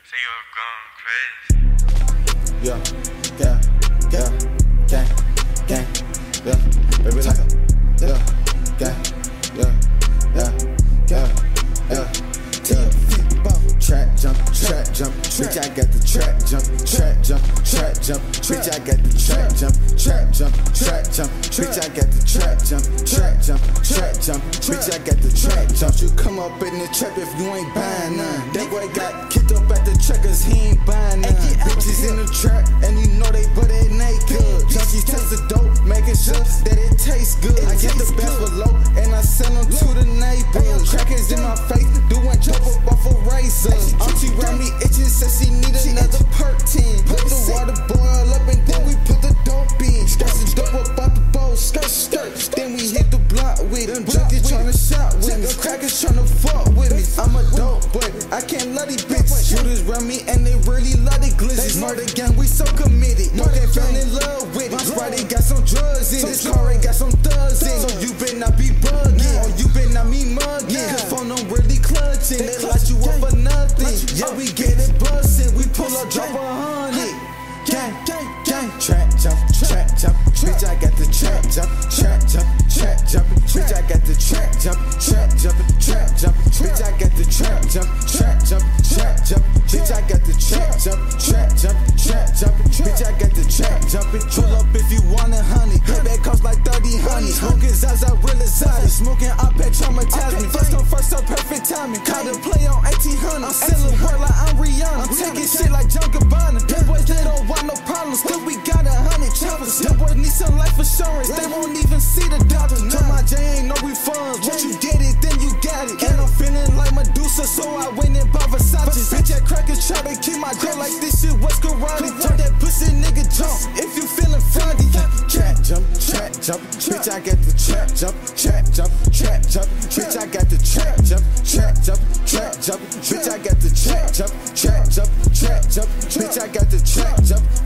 Sicko gone crazy. Yeah, gang, yeah, baby like yeah, gang, yeah. Track jump, bitch I got the track jump, bitch I got the track jump, bitch I got the track jump, bitch I got the track jump. You come up in the trap if you ain't buying none. That boy got kicked up at the track 'cause he ain't buying none. Bitches in the trap and you know they butt it naked. Junkies taste the dope, making sure that it tastes good. I get the best below and I send them to the neighbors. Crackers in my face, doing jump up off a razor. Auntie round me itching, said she need another perk 10. Put the water boil up and then we put the dope in. Scratch the dope up out the bowl, skirt. Then we hit the block with it. Junkies tryna shot with me, crackers tryna fuck with me. I'm a dope boy, I can't love these bitches. Shooters round me and they really love the glizzes. Murder gang, we so committed. No, they fell in love with it. Sprite got some drugs in it. This car ain't got some thugs in it. So you better not be bugging, or you better not me mugging. Cause phone don't really clutching. They light you up for nothing. Yeah, we get it bustin'. We pull up, drop 100. Gang, track jump, bitch I got the track jump, bitch I got the track jump, bitch I got the track jump, bitch I got the track jump, bitch I got the track jumping. Pull up if you want a honey, that cost like 30 honey. Smoking Zaza, real exotic, smoking iPad traumatized me. First up, perfect timing. Caught a play on 1800. I'm selling work like I'm Rihanna. I'm taking shit like Jumpin. Them boys they don't want no problems, still we got 100 choppers. Them boys need some life assurance, they won't even see the doctor. Tell my J ain't no refunds, once you get it, then you got it. And I'm feeling like Medusa, so I went and bought Versace. Bitch, that crackers try to keep my girl like this shit was karate. Tell that pussy nigga jump, if you feeling froggy. Track jump, bitch I got the track jump, bitch I got the track jump, bitch I got the track jump, bitch I got the track jump.